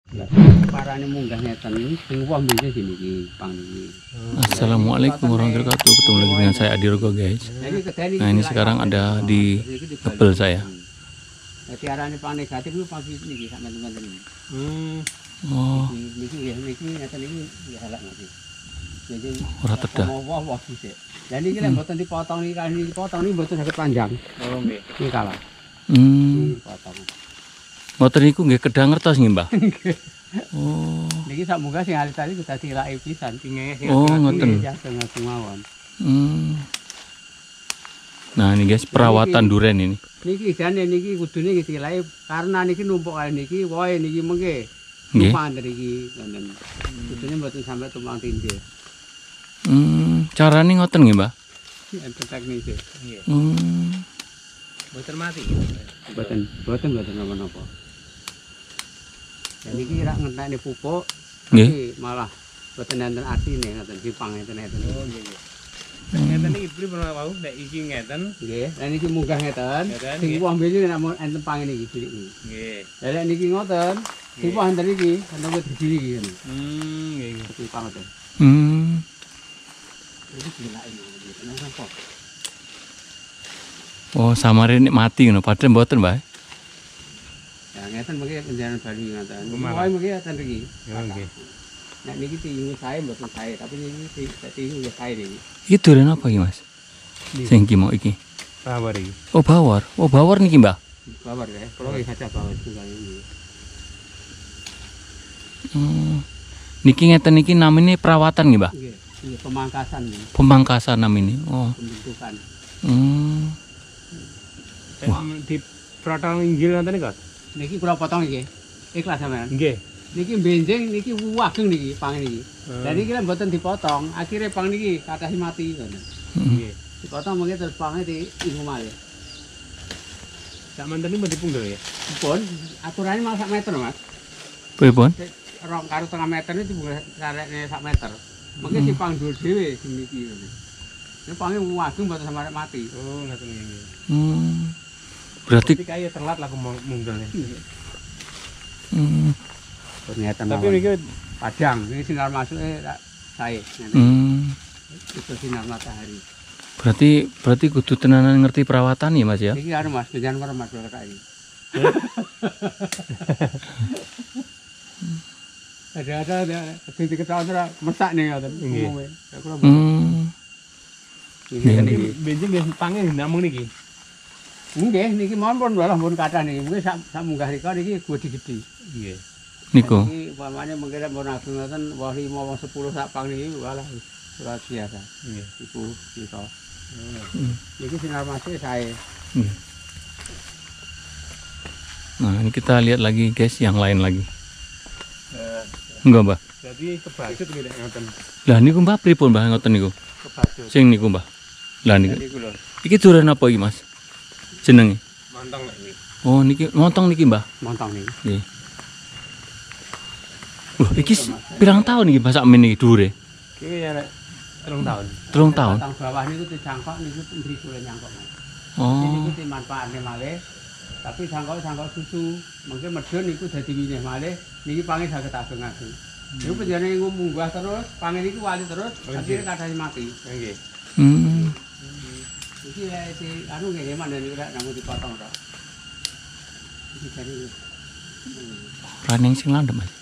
Parane munggah ngeten sing wong bisa sini iki pang iki. Assalamualaikum warahmatullahi wabarakatuh. Ketemu lagi dengan saya Adi Rogo, guys. Nah, ini sekarang ada di kebel saya. Jadi arane pang negatif itu pang iki sak menten-menten. Oh, Niki ngeten iki ya halak niki. Jadi ora tedah. Wah sithik. Lah niki lek mboten dipotong niki kan dipotong niki mboten saged panjang. Oh nggih. Niki kalah. Dipotong. Motor niku nggih kedah ngertos nggih, Mbah? Oh. Niki sak munggah sing alit tadi kita tilake pisan. Oh, ngoten. Ya tengah mawon. Nah, ini guys, perawatan duren ini. Niki jane niki kudune ditilake karena niki numpuk kali niki wohe niki mengke. Nggih. Tumpang niki ngoten. Kudune mboten sampai tumpang tindih. Carane ngoten nggih, Mbah? Enten teknis e. Nggih. Mboten mati. Mboten napa-napa. Dan niki rak ngentekne pupuk. Nggih. Malah mboten enten artine ngoten dipang ngeten. Oh nggih. Ngeten iki ibri pernah wau nek iki ngeten. Nggih. Lah niki munggah ngeten. Sing wong biyen nek enten pang niki cilik niki. Nggih. Lah nek niki ngoten, sing wong enten iki, enten wit gede iki ngene. Nggih. Iki pang ngoten. Iki dilake ngoten. Napa? Oh, samare nek mati ngono, padahal mboten, Mbah. Ya ngeten mengki penjaran Bali ngaten. Lumayan. Pokoke mengki enten iki. Nggih. Nek niki tingu sae mboten sae, tapi niki tingu ya sae niki. Iki duren apa iki, Mas? Sing iki mau iki. Bawar iki. Oh, bawar. Oh, bawar niki, Mbah. Bawar ya. Kalau iki kaca bawar tunggal ini. Niki ngeten niki namine perawatan nggih, Mbah? Nggih. Iya pemangkasan nih, Pemangkasan namine. Oh. pembentukan. Wah. Di protol injil ngoten niku. Niki kula potong iki. Ikhlas sampean. Nggih. Niki benjing niki wageng niki pang niki. Lah niki lek mboten dipotong, akhire pang niki kathah mati ngono. Nggih. Dipotong mengki terus pange diingu malih. Sak manten iki dipundhul ya. Pun aturane malah sak meter, Mas. Pripun? Rong karo setengah meter iki dibuka karekne sak meter. Mengki si pang dhuwur dhewe sing niki ngono. Ini pange wageng mboten sampe mati. Oh, ngoten nggih. Berarti Iki kaya telat lah munggul ya. Ternyata Tapi niki padang, ini sinar masuknya sae. Itu sinar matahari. berarti kudu tenanan ngerti perawatan ya, Mas ya? Iki anu Mas, jangan merem Mas kata iki. Ada ketik ketahuan ora mesak nih ngoten umume. ini benjing nggih pange namung niki. Nggih, niki mawon pun kathah niki. Mungkin sak munggah rika niki gede-gede. Nggih. Niku. Iki umpamane mengkira pun agung ngoten wah 5 wong 10 sak pang niki walah luar biasa. Nggih. Iku kita. Iki sinar masuk sae. Nah, ini kita lihat lagi, guys, yang lain lagi. Enggak, Mbah. Jadi kebajut nggih nek ngoten. Lah niku Mbah pripun, Mbah, ngoten niku? Kebajut. Sing niku, Mbah. Lah niku. Niku lho. Iki duren apa iki, Mas? Jenenge? Montong nek iki. Oh, niki montong niki, Mbah. Montong niki. Nggih. Wah, iki pirang tahun iki Mbah sakmen iki dhuwure? Iki ya nek 3 tahun. 3 tahun. Tang bawah niku dicangkok niku mriku nyangkok. Oh. Niku dimanfaatne malih. Tapi sangkok susu, mungkin medun niku dadi winih malih, niki pange saged ageng-ageng. Niku panjenengane munggah terus, pange niku wali terus, akhire kathah mati. Nggih. Iki lek si anu nggih mandane niku lek namung dipotong tok. Iki jane. Raneng sing landhep, Mas.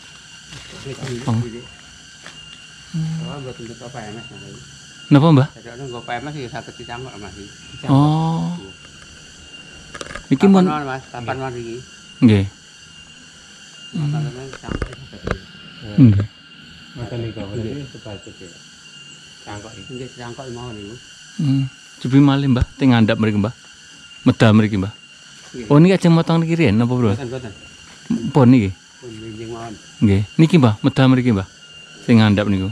Oh, mboten beto PMS niki. Napa, Mbah? Jadi ana nggo PMS ya saged dicangkok Mas iki. Oh. Iki mon Mas, kapan Mas iki? nggih. Matane cangkok saged. Nggih. Ngoten niku. Berarti kebajut ya. Cangkok iki. Nggih cangkok mau niku. Cobi malih, Mbah, teng ngandhap mriki, Mbah. Medal mriki, Mbah. Oh, niki ajeng motong niki riyen napa, Bro? Mboten. Pun niki. Pun benjing mawon. Nggih. Niki, Mbah, medal mriki, Mbah. Sing ngandhap niku.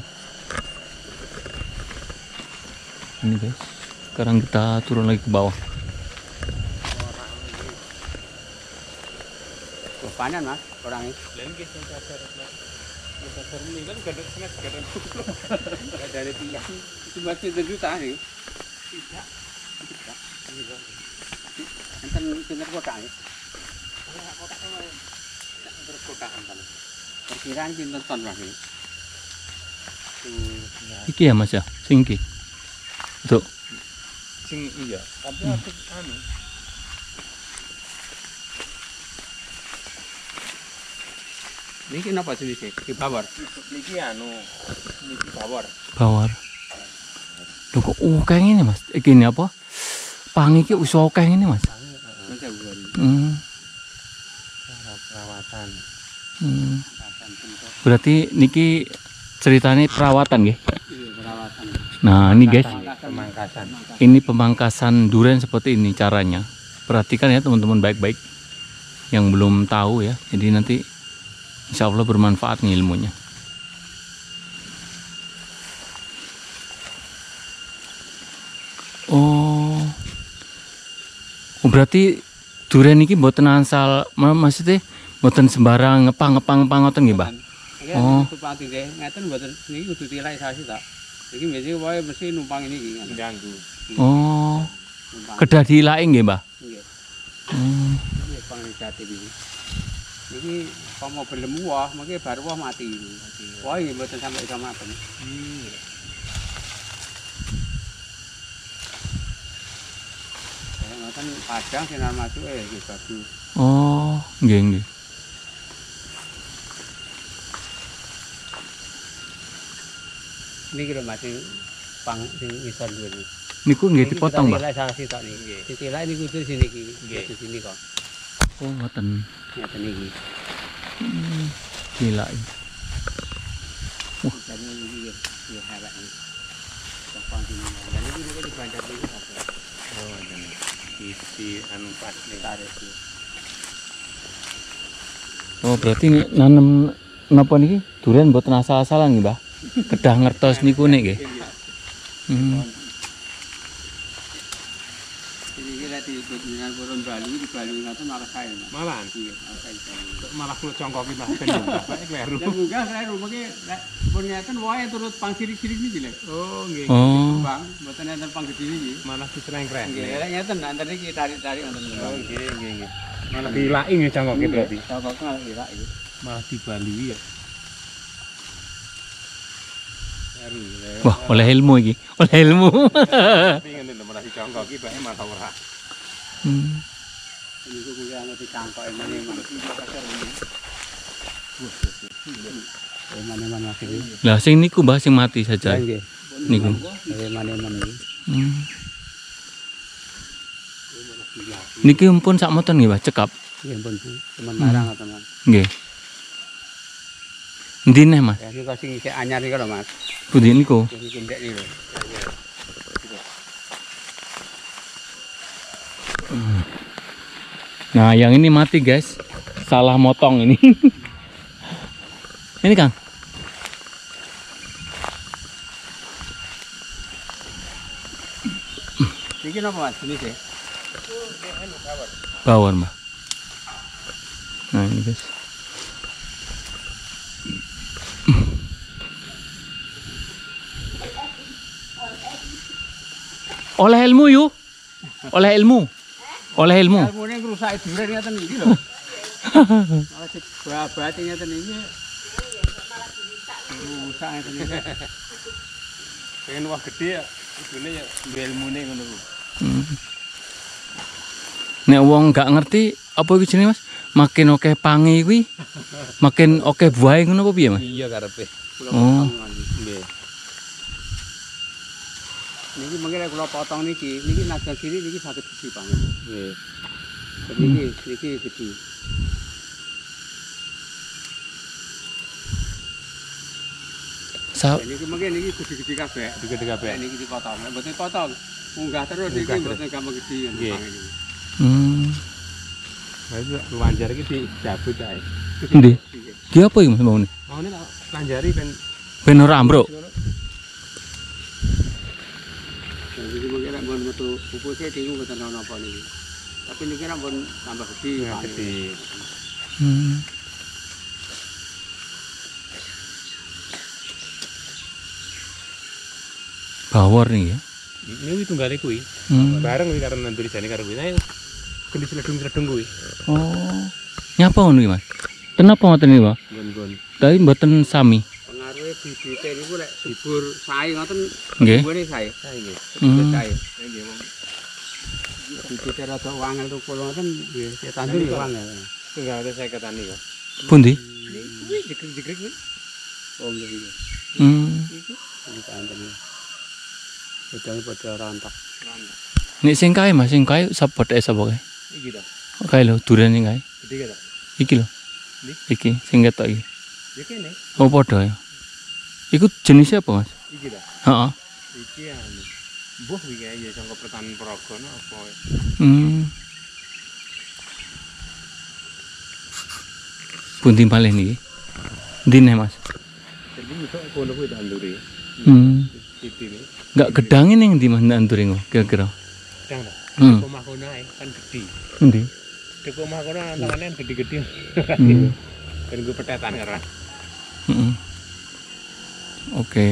Ini, guys. Sekarang kita turun lagi ke bawah. Panen Mas, orang ini. Lain nggih sing sadar. Sadar ini kan gadek senes gadek. Enggak dari tiang. Itu masih 1 juta nih. Tidak. Enten pinter kota ya. Kota Perkiraan pinten ton Mas iki? Iki ya Mas ya, sing iki. Tuh. Sing iya, tapi aku anu. Niki napa jenisnya? Iki bawor. Niki anu, niki bawor. Bawar. Loh kok kayak gini Mas? Ini apa? Pangi ki wis akeh ngene Mas. Masa bukan. Perawatan. Berarti niki ceritanya perawatan nggih. Iya, perawatan. Nah, ini guys, Pemangkasan. ini pemangkasan durian seperti ini caranya. Perhatikan ya teman-teman baik-baik yang belum tahu ya. Jadi nanti insya Allah bermanfaat nih ilmunya. Oh, berarti durian ini mboten asal, maksudnya mboten sembarang ngepang ngoten nggih, Mbah. Oh. Tupati deh, ngeten mboten niki kudu tilai sasi tak. Iki mesti wae mesti numpang niki. Ganggu. Oh. Kedah dilake nggih, Mbah. Nggih. Hmm. Pang jati iki. Niki pomo belem wah, mengke bar wah mati. Wah nggih mboten sampai iso maten. Ngoten padang sinar masuk nggih bagus. Oh, nggih nggih. Niki lho Mas pang sing isor dhewe. Niku nggih dipotong, Mbah. Tilai sasi tok niki. Ditilai niku kudu sini iki. Di sini kok. Oh, ngoten. Ngeten iki. Gila. Dan ini ya harap ini. Topang sini. Dan ini juga dibanjak ini kabeh. Oh, jangan. Isi anu pas nih. Tarik iki. Oh, berarti nanem napa niki? Durian mboten asal-asalan nggih, Mbah. Kedah ngertos niku nek nggih. Ini kira di dengan burung Bali di Bali ngoten malah kae. Malah. Iya, malah kae. Malah kulo congkoki Mas ben bapak kleru. Ya munggah kleru mengke pun ngeten wae turut pang sirik-sirik niki lho. Oh, nggih. Oh. Bang, mboten enten pang gedhe niki. Malah disereng-reng. Nggih, lek ngeten antar niki tarik-tarik ngoten. Oh, nggih. Malah dilaki nggih congkoki berarti. Congkok malah dilak iki. Malah dibalui ya. Wah, oleh ilmu iki. Oleh ilmu. Tapi ngene lho malah dicongkoki bae malah ora. Niku kuwi ana dicangkoki meneh mana iki. Lah sing niku Mbah sing mati saja. Nggih. Niku. Mana iki. Niki pun sak moten nggih, Mbah, cekap. Nggih pun sementara ngoten Mas. Nggih. Endi neh, Mas? Ya niku sing isih anyar iki lho Mas. Pundi niku? Iki ndek iki lho. Nah, yang ini mati, guys. Salah motong ini. Ini, Kang. Iki napa Mas jenis e? Bawor, Mbak. Nah, ini, guys. Oleh ilmu yuk. Oleh ilmu. Oleh ilmu. Ilmune ngrusak durian ngeten iki lho. Malah dibabati ngeten iki. Rusak ngeten iki. Pengen wah gede ya, ibune ya ilmune ngono lho. Nek wong gak ngerti apa iki jenenge Mas? Makin oke pangi kuwi, makin oke buahe ngono apa piye, Mas? Iya karepe. Oh. Nggih. Niki mengke kula potong niki naga kiri niki saged gede Bang. Nggih. Niki gede. Niki mengke niki gede-gede kabeh. Gede kabeh. Niki dipotong, mboten potong. Munggah terus niki mboten gampang gede Nggih. Mas lanjar iki dicabut ae. Endi? Ki apa iki Mas maune? Maune lanjari ben Ben ora ambruk. Jadi mungkin nak buat metu pupusnya tinggal betul apa nih. Tapi ini kan pun tambah gede. gede. Bawor nih ya. Ini tunggale kuwi. Bareng kuwi karo nandur jane karo kuwi. Ayo gendhi sledung kuwi. Oh. Nyapa ngono iki, Mas? Kenapa ngoten niku, Pak? Gon-gon. Tapi mboten sami. Pengaruhe bibite niku lek subur sae ngoten Nggih. nggone sae. Sae nggih. Hmm. Sae. Nggih, Wong. Bibite rada wangel tukul ngoten nggih tandur ya wangel. Enggak ada saya ketani kok. Pundi? Kuwi jekrik-jekrik kuwi. Oh nggih. Iku Ini tanten. Bedane padha rontok. Nek sing kae Mas, sing kae sapa tek sapa kae? iki ta. Kae lho, durian sing kae. Gede ta. Iki lho. Ndi? Iki sing ketok iki. Ya kene. Oh padha ya. Iku jenisnya apa, Mas? Iki ta. Heeh. Iki anu. Mbuh iki kae ya sangka pertanian Pragono apa ya. Pundi malih niki? Ndine, Mas? Jadi iso kono kuwi tanduri. Titine. Enggak gedange ning ndi Mas ndandure ngono kira-kira? Dang ta. Hmm. Omah kono ae kan gede. Endi? Dek omah kono antangane kan gede-gede. Kan gue petetan ngerah. Oke.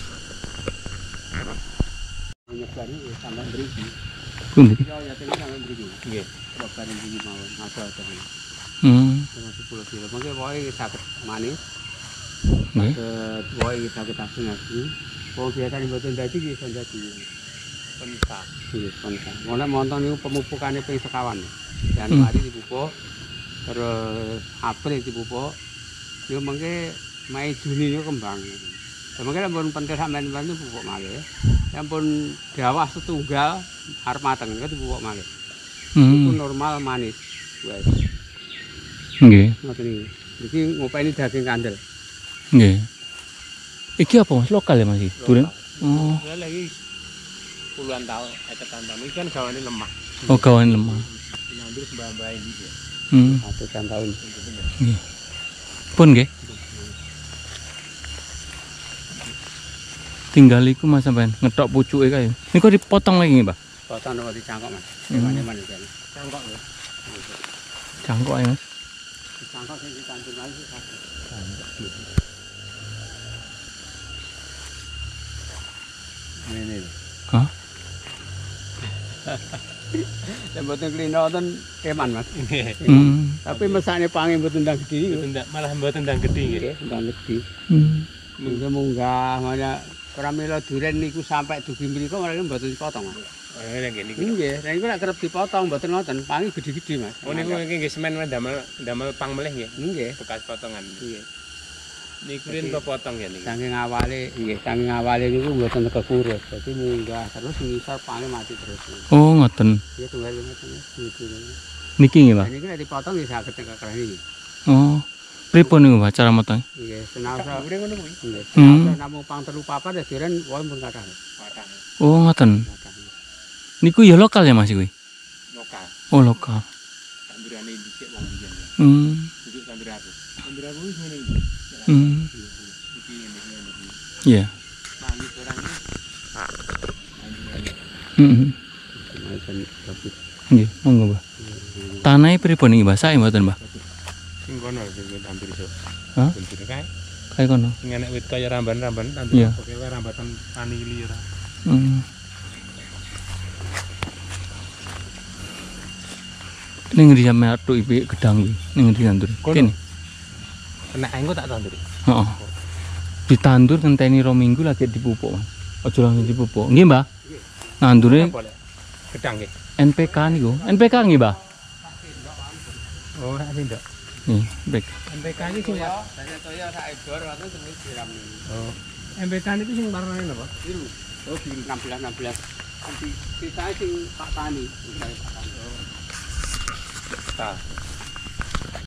Nyebane ya sampean mriki. Pundi? Iki kaya tene sampean mriki. Nggih. Bapak mriki mawon ada tenan. Termasuk pulau kilo. Mungkin pokoke saged manis. Nggih. Pokoke saged asing-asing. Wong biasa mboten dadi nggih iso dadi. Pentah. Nggih, kontak. Mulai monton niku pemupukane ping sekawan. Januari dipupuk. Terus April dipupuk. Yo mengke Mei Juni niku kembang. Ya mungkin ampun pentil sampean bantu pupuk malih. Ampun gawah setunggal arep mateng niku dipupuk malih. Itu normal manis. Wes. Nggih. Ngoten iki. Iki ngopeni daging kandel. Nggih. Iki apa Mas? Lokal ya Mas iki? Durian? Oh. Ya lagi puluhan tahun, etetan tahun. Ini kan gawane lemah. Oh, gawan lemah. Nandur mbah-mbah ini ya. Ratusan tahun. Nggih. Pun nggih. Tinggal iku Mas sampean ngetok pucuke kae. Niku dipotong lagi nggih, Pak? Potong apa dicangkok, Mas? Gimana mana jane? Cangkok ya. Cangkok ae, Mas. Dicangkok sing ditandur lagi sih sakit. Ini. Hah? Ya mboten klino ten keman, Mas. Tapi mesake pange mboten ndang gedhi. Malah mboten ndang gedhi nggih. Nggih, ndang gedhi. Mungkin munggah mana pramila duren niku sampai dugi mriku malah mboten dipotong. Oh, nggih niku. Nggih, nek niku nek kerep dipotong mboten ngoten, pange gedhi-gedhi, Mas. Oh niku nggih semen damel pang melih nggih. Nggih. Bekas potongan. Nggih. Niku rin kepotong ya niku. Saking awale, nggih, saking awale niku mboten kekurus. Dadi munggah terus ngisor pange mati terus. Oh, ngoten. Ya tunggal ngoten niku. Niki nggih, Pak. Niki nek dipotong ya saged kekerah iki. Oh. Pripun niku, Pak, cara motong? Nggih, senaosa. Ure ngono kuwi. Nggih, senaosa namung pang 3-4 ya diren wae pun kathah. Patah. Oh, ngoten. Niku ya lokal ya Mas kuwi? Lokal. Oh, lokal. Tandurane dhisik wong biyen. Duduk tandur aku. Tandur aku wis ngene iki. Iki ngene iki. Iya. Nangis orang ini. Nggih, monggo, Mbah. Tanahe pripun iki, Mbah? Sae mboten, Mbah? Sing kono sing tandur iso. Hah? Tandur kae. Kae kono. Sing enek wit kaya ramban-ramban tandur Iya. pokoke wae rambatan vanili ora. Ning ndi sampe atuk iki gedang iki? Ning ndi tandur? Kene. Kena engko tak tandur. Heeh. Ditandur ngenteni 2 minggu lagi dipupuk, Mas. Aja langsung dipupuk. Nggih, Mbah. Nandure Gedang nggih. NPK niku. NPK nggih, Mbah? Oh, ora sih, Ndok. Nih, NPK. MPK iki sing Saya toya sak ekor waktu terus siram. Oh. MPK niku sing warnane napa? Biru. Oh, biru 16. Nanti sisa sing Pak Tani. Pak Tani. Ta.